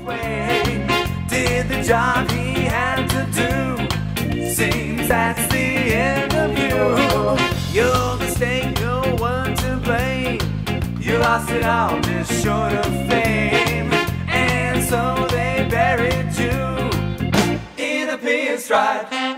way. Did the job he had to do. Seems that's the end of you. Your mistake, no one to blame. You lost it all just short of fame. And so they buried you in a pinstripe.